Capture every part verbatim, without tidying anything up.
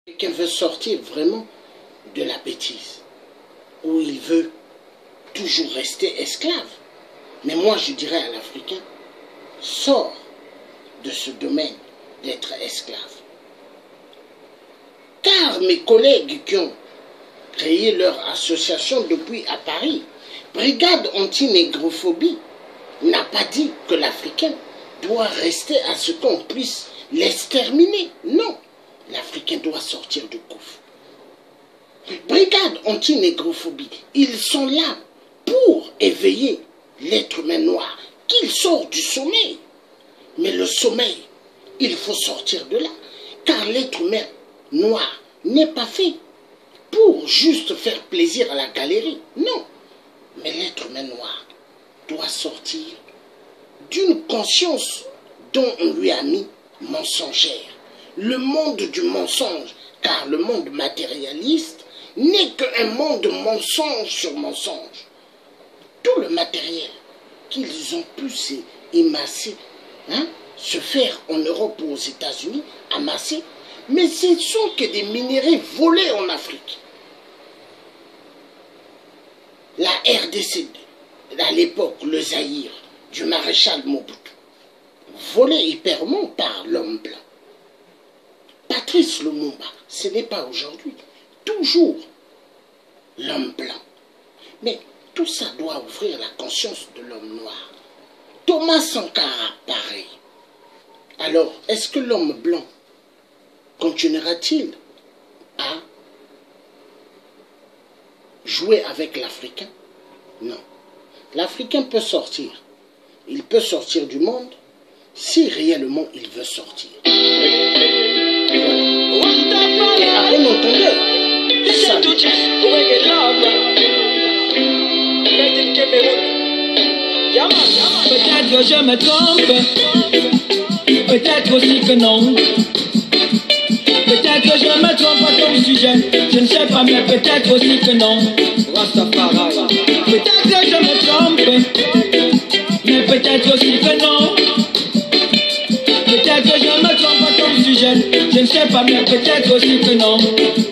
Quelqu'un veut sortir vraiment de la bêtise, où il veut toujours rester esclave. Mais moi, je dirais à l'Africain, sors de ce domaine d'être esclave. Car mes collègues qui ont créé leur association depuis à Paris, Brigade anti-négrophobie, n'a pas dit que l'Africain doit rester à ce qu'on puisse l'exterminer. Non, l'Africain doit sortir du gouffre. Brigade anti-négrophobie, ils sont là pour éveiller l'être humain noir, qu'il sort du sommeil. Mais le sommeil, il faut sortir de là, car l'être humain noir n'est pas fait pour juste faire plaisir à la galerie. Non, mais l'être humain noir doit sortir d'une conscience dont on lui a mis mensongère. Le monde du mensonge, car le monde matérialiste n'est qu'un monde de mensonge sur mensonge. Tout le matériel qu'ils ont pu s'émasser, hein, se faire en Europe ou aux États-Unis, amasser, mais ce ne sont que des minéraux volés en Afrique. La R D C, à l'époque, le Zaïre, du maréchal Mobutu, volé hyperment par l'homme blanc. Patrice Lumumba, ce n'est pas aujourd'hui, toujours l'homme blanc. Mais tout ça doit ouvrir la conscience de l'homme noir. Thomas Sankara, pareil. Alors, est-ce que l'homme blanc continuera-t-il à jouer avec l'Africain? Non. L'Africain peut sortir. Il peut sortir du monde si réellement il veut sortir. Voilà. Et à bon entendeur, ça peut-être que je me trompe, peut-être aussi que non. Peut-être que je me trompe pas comme sujet, je ne sais pas, mais peut-être aussi que non. Rastafari. Peut-être que je me trompe, mais peut-être aussi que non. Peut-être que je me trompe pas comme sujet, je ne sais pas, mais peut-être aussi que non.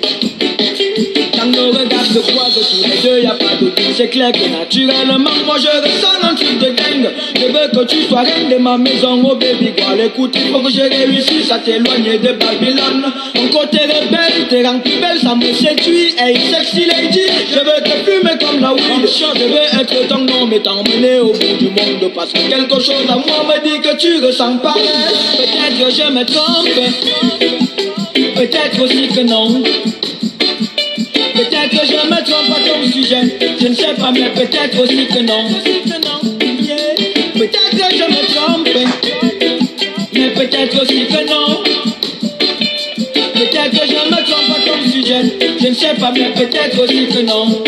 Quand nos regards se croisent tous les deux, y'a pas de doute, c'est clair que naturellement, moi je ressens un truc de dingue. Je veux que tu sois reine de ma maison, oh baby girl. Écoute, il faut que je réussisse à t'éloigner de Babylone. Ton côté rebelle, te rend plus belle, ça me séduit. Hey, sexy lady, je veux te fumer comme la weed. Je veux être ton homme et t'emmener au bout du monde. Parce que quelque chose à moi me dit que tu ressens pas. Peut-être que je me trompe, peut-être aussi que non. Peut-être que je me trompe pas comme sujet, je ne sais pas, mais peut-être aussi que non. Peut-être que je me trompe, mais peut-être aussi que non. Peut-être que je me trompe pas comme sujet, je ne sais pas, mais peut-être aussi que non.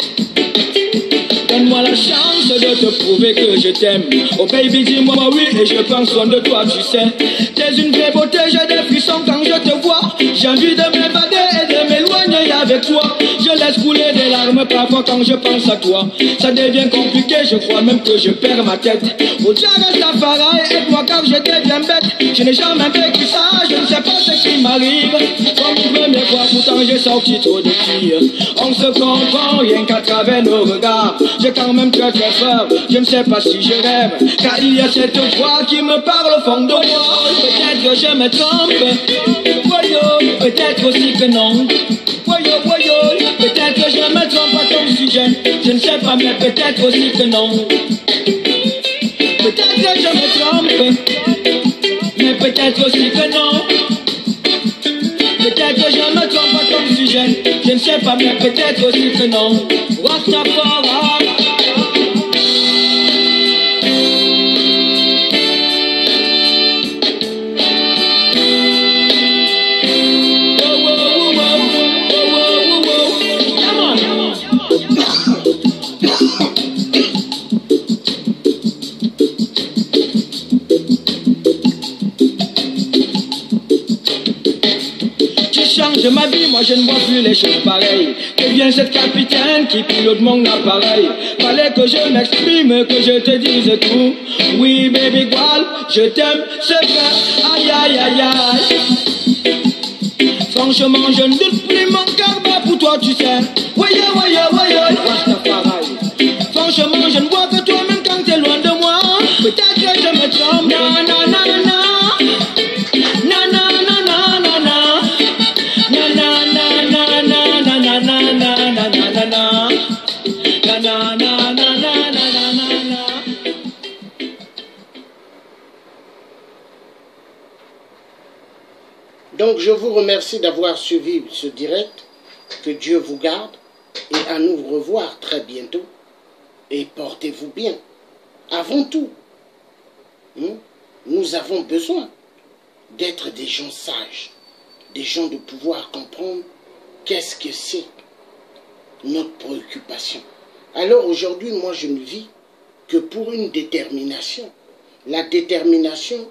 Donne-moi la chance de te prouver que je t'aime. Oh baby, dis-moi oui et je prends soin de toi, tu sais. T'es une vraie beauté, j'ai des frissons quand je te vois. J'ai envie de m'évader et de m'éloigner avec toi. Je laisse couler des larmes parfois quand je pense à toi. Ça devient compliqué, je crois même que je perds ma tête. Oh Dieu, Rastafari, aide-moi car je deviens bête. Je n'ai jamais vécu ça, je ne sais pas ce qui m'arrive. Comme une première fois, pourtant j'ai sorti trop de filles. On se comprend rien qu'à travers nos regards. J'ai quand même très très peur, je ne sais pas si je rêve. Car il y a cette voix qui me parle au fond de moi. Peut-être que je me trompe, voyons, peut-être aussi que non. Voyons, voyons, peut-être que je me trompe pas comme sujet. Je ne sais pas, mais peut-être aussi que non. Peut-être que je me trompe, mais peut-être aussi que non. Peut-être que je me trompe pas comme sujet. Je ne sais pas, mais peut-être aussi que non. Rastafari. De ma vie, moi je ne vois plus les choses pareilles. Que vient cette capitaine qui pilote mon appareil. Fallait que je m'exprime, que je te dise tout. Oui baby girl, je t'aime, c'est vrai. Aïe aïe aïe aïe. Franchement, je ne doute plus mon cœur bat pour toi, tu sais. Voyez, voyez, voyez. Franchement, je ne vois que toi-même quand t'es loin de moi. Peut-être que je me trompe. Na, na, na, na. Na, na, na, na, na, na. Na, na, na, na, na, na, na, na, na, na, na, na, na. Na, na, na, na, na, na, na, na. Donc je vous remercie d'avoir suivi ce direct. Que Dieu vous garde et à nous revoir très bientôt. Et portez-vous bien. Avant tout, nous avons besoin d'être des gens sages, des gens de pouvoir comprendre qu'est-ce que c'est notre préoccupation. Alors aujourd'hui, moi je ne vis que pour une détermination. La détermination,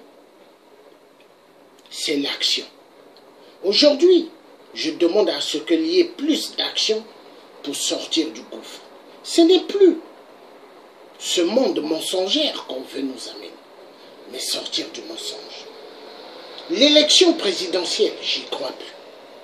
c'est l'action. Aujourd'hui, je demande à ce qu'il y ait plus d'action pour sortir du gouffre. Ce n'est plus ce monde mensongère qu'on veut nous amener, mais sortir du mensonge. L'élection présidentielle, j'y crois plus.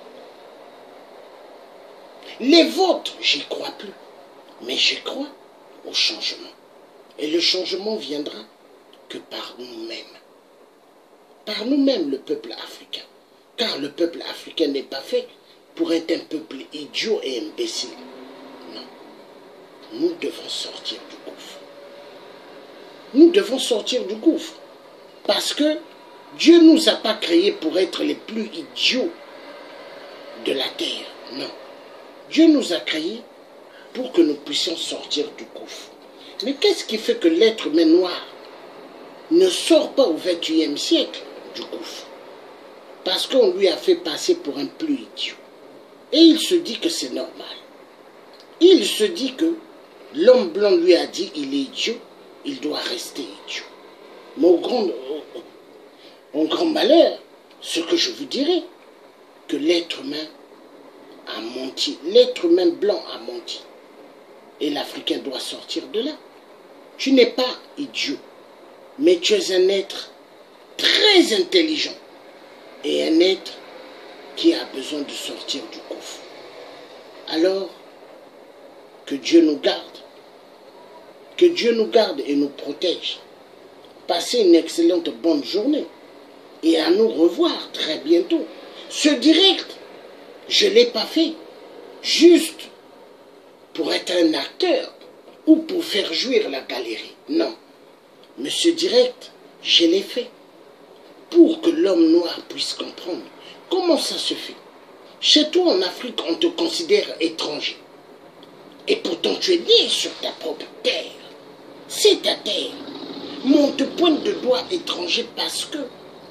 Les votes, j'y crois plus. Mais j'y crois au changement. Et le changement viendra que par nous-mêmes. Par nous-mêmes, le peuple africain. Car le peuple africain n'est pas fait pour être un peuple idiot et imbécile. Non. Nous devons sortir du gouffre. Nous devons sortir du gouffre. Parce que Dieu ne nous a pas créés pour être les plus idiots de la terre. Non. Dieu nous a créés pour que nous puissions sortir du gouffre. Mais qu'est-ce qui fait que l'être humain noir ne sort pas au vingt-et-unième siècle du gouffre? Parce qu'on lui a fait passer pour un plus idiot. Et il se dit que c'est normal. Il se dit que l'homme blanc lui a dit il est idiot, il doit rester idiot. Mais au grand, au, au grand malheur, ce que je vous dirais, que l'être humain a menti. L'être humain blanc a menti. Et l'Africain doit sortir de là. Tu n'es pas idiot, mais tu es un être très intelligent. Et un être qui a besoin de sortir du gouffre. Alors, que Dieu nous garde. Que Dieu nous garde et nous protège. Passez une excellente bonne journée. Et à nous revoir très bientôt. Ce direct, je ne l'ai pas fait juste pour être un acteur ou pour faire jouir la galerie. Non. Mais ce direct, je l'ai fait pour que l'homme noir puisse comprendre comment ça se fait. Chez toi en Afrique, on te considère étranger. Et pourtant tu es né sur ta propre terre. C'est ta terre. Mais on te pointe de doigt étranger parce que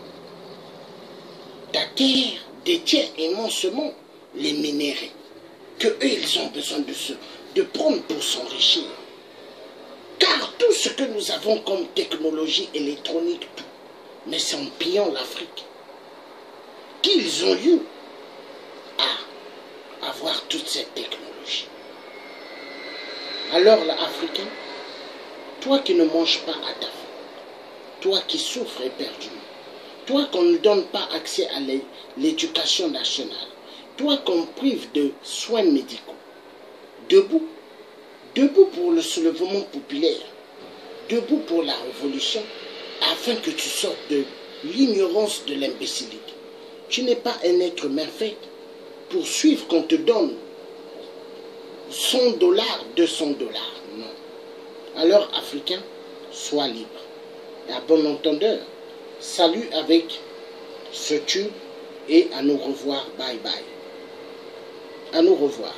ta terre détient immensement les minéraux que eux ils ont besoin de, se, de prendre pour s'enrichir. Car tout ce que nous avons comme technologie électronique, tout, mais c'est en pillant l'Afrique qu'ils ont eu à avoir toute cette technologie. Alors l'Africain, toi qui ne manges pas à ta faim, toi qui souffres éperdument, toi qu'on ne donne pas accès à l'éducation nationale, toi qu'on prive de soins médicaux, debout, debout pour le soulèvement populaire, debout pour la révolution, afin que tu sortes de l'ignorance de l'imbécilité. Tu n'es pas un être humain fait pour suivre qu'on te donne cent dollars, deux cents dollars. Non. Alors, Africain, sois libre. Et à bon entendeur, salut avec ce tube et à nous revoir. Bye bye. À nous revoir.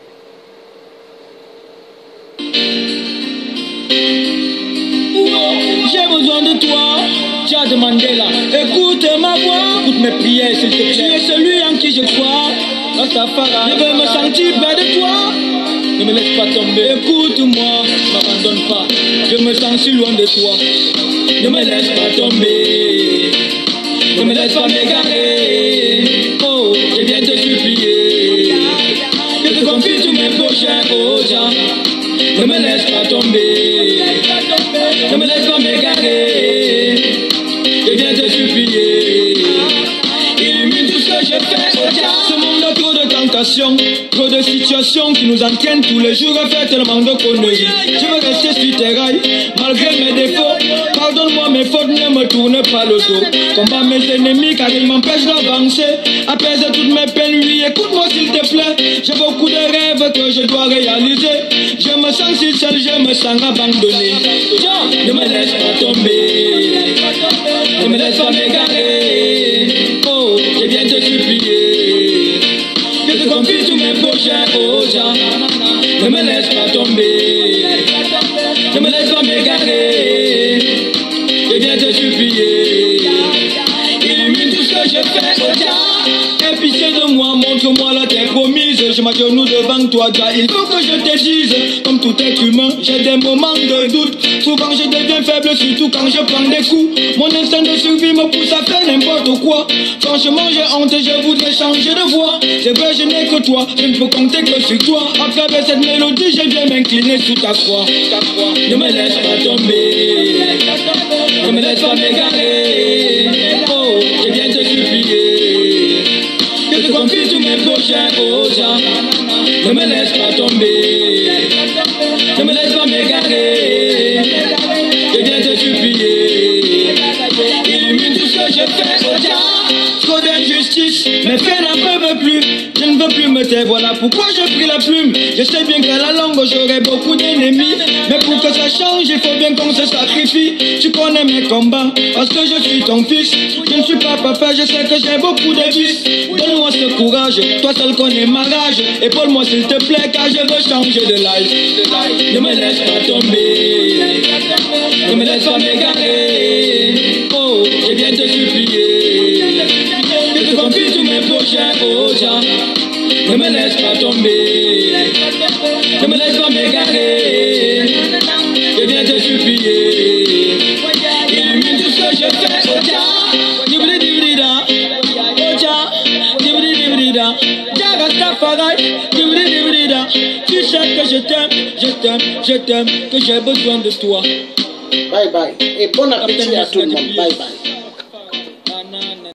J'ai besoin de toi, Tchad Mandela. Écoute ma voix, écoute mes prières s'il te plaît. Tu es celui en qui je crois. Rastafari, je veux me sentir près de toi. Ne me laisse pas tomber, écoute-moi, ne m'abandonne pas. Je me sens si loin de toi. Ne me laisse pas tomber, ne me laisse pas m'égarer. Oh, je viens te supplier. Je te confie tous mes prochains aux gens. Ne me laisse pas tomber, ne me laisse pas m'égarer. Je viens te supplier. Illumine tout ce que je fais, oh Dieu. tentation, trop de situations qui nous entraînent tous les jours à faire tellement de conneries. Je veux rester sur tes rails, malgré mes défauts. Pardonne-moi mes fautes, ne me tourne pas le dos. Combat mes ennemis car ils m'empêchent d'avancer. Apaise toutes mes peines, oui, écoute-moi s'il te plaît. J'ai beaucoup de rêves que je dois réaliser. Je me sens si seul, je me sens abandonné. Ne me laisse pas tomber, ne me laisse pas m'égarer. Oh, je viens te supplier que tu confies tous mes projets aux gens. Ne me laisse pas tomber, ne me laisse pas m'égarer. Je viens te supplier, illumine tout ce que je fais aux gens. Aie pitié de moi, montre-moi la terre promise. Je m'agenouille devant toi, Jah. Il faut que je te dise, comme tout être humain, j'ai des moments de doute. Souvent je deviens faible, surtout quand je prends des coups. Mon instinct de survie me pousse à faire n'importe quoi. Franchement j'ai honte, je voudrais changer de voix. C'est vrai, je n'ai que toi, je ne peux compter que sur toi. À travers cette mélodie, je viens m'incliner sous ta croix. Ne me laisse pas tomber, ne me laisse pas m'égarer. Oh, je viens te supplier que tu confies tous mes projets aux gens. Ne me laisse pas tomber, ne me laisse pas m'égarer. Je viens te supplier, illumine tout ce que je fais aux gens. Trop d'injustice, mes faits n'en peuvent plus. Je ne veux plus me taire, voilà pourquoi je pris la plume. Je sais bien qu'à la longue j'aurai beaucoup d'ennemis, mais pour que ça change, il faut bien qu'on se sacrifie. Tu connais mes combats, parce que je suis ton fils. Je ne suis pas papa, je sais que j'ai beaucoup de vices. Donne-moi ce courage, toi seul connais ma rage. Épaule-moi s'il te plaît, car je veux changer de life. Ne me laisse pas tomber, ne me laisse pas m'égarer. Oh, je viens te supplier que tu confies tous mes projets aux gens. Ne me laisse pas tomber, ne me laisse pas m'égarer. Je viens te supplier, illumine tout ce que je fais aux gens. Dibli dibli da, oh Jah, dibli dibli da, Jah Rastafari, dibli dibli da. Tu sais que je t'aime, je t'aime, je t'aime, que j'ai besoin de toi. Bye bye. Et bon appétit à tout le monde. Bye bye.